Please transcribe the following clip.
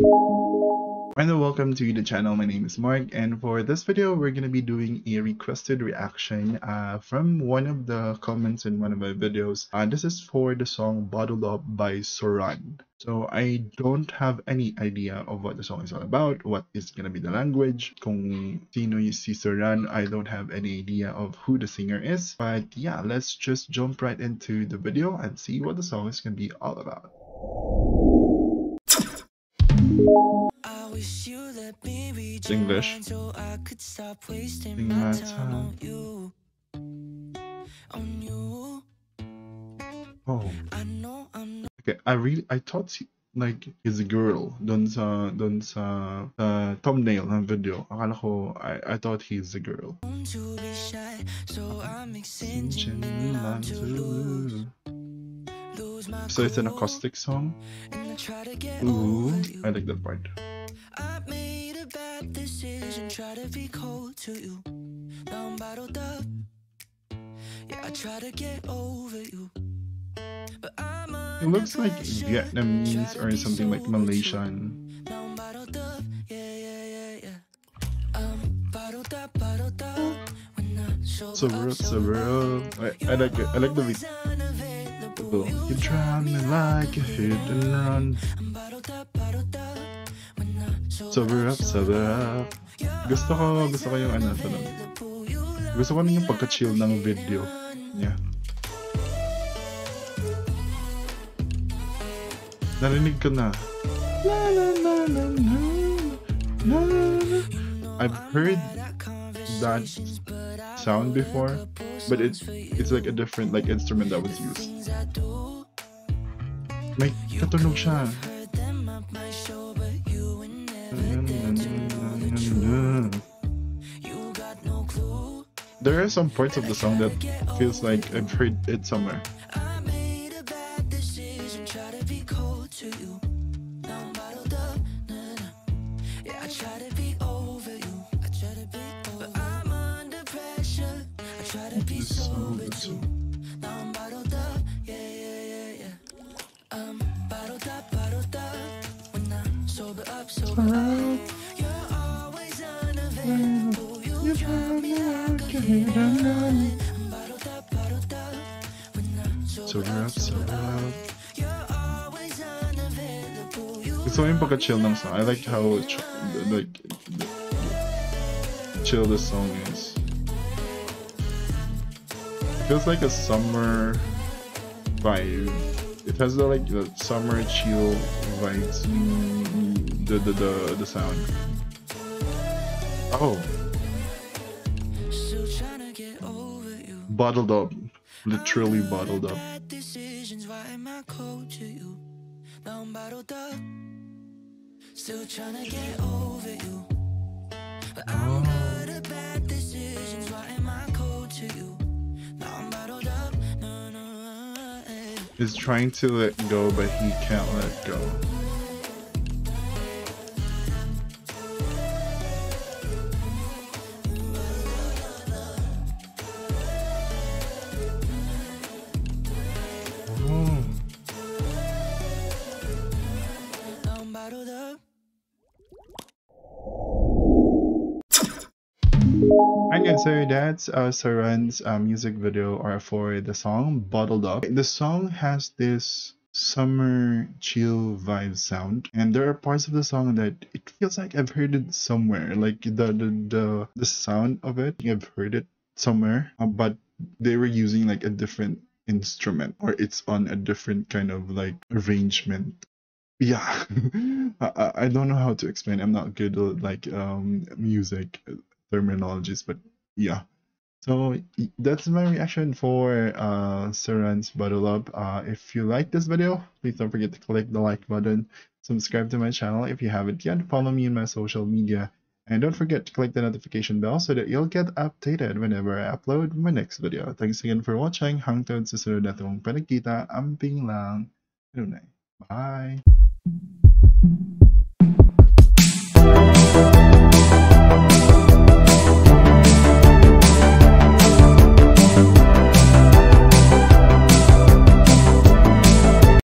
And welcome to the channel. My name is Mark, and for this video we're going to be doing a requested reaction from one of the comments in one of my videos. This is for the song Bottled Up by Soran. So I don't have any idea of what the song is all about, what is going to be the language, kung sino yung si Soran. I don't have any idea of who the singer is, but yeah, let's just jump right into the video and see what the song is going to be all about. English. So I could stop wasting my time on you. Oh. Okay, I thought he's a girl dun sa thumbnail ng video. Akala ko I thought he's a girl. So it's an acoustic song. Ooh, I like that part. Decision, try to be cold to you. Now I'm bottled up. Yeah, I try to get over you. But it looks like Vietnamese or something like Malaysian. Now I'm bottled up. Yeah. Bottled up. So real. I like it. I like the beat. You drown me like a hit and run. Sober up. Gusto ko yung ano ito lang. Gusto ko yung pagka-chill ng video niya. Narinig ko na. I've heard that sound before, but it's like a different instrument that was used. May katunog siya. There are some parts of the song that feels like I've heard it somewhere. Sober up. Gusto ko yung pagka-chill ng song. I like how chill this song is. It feels like a summer vibe. It has the summer chill vibes. The sound. Oh. Bottled up. Literally bottled up. Now I'm bottled up, still trying to get over you. But I'm good at bad decisions. Why am I cold to you? Now I'm bottled up. No. He's trying to let go, but he can't let go. Okay, so that's Soran's music video or for the song Bottled Up. The song has this summer chill vibe sound, and there are parts of the song that it feels like I've heard it somewhere. Like the sound of it, I've heard it somewhere, but they were using a different instrument, or it's on a different kind of arrangement. Yeah. I don't know how to explain. I'm not good at music terminologies, but yeah. So that's my reaction for Soran's Bottle Up. If you like this video, please don't forget to click the like button, subscribe to my channel if you haven't yet, follow me on my social media, and don't forget to click the notification bell so that you'll get updated whenever I upload my next video. Thanks again for watching. Hangtod sa sunod na itong panagkita, amping lang. Bye!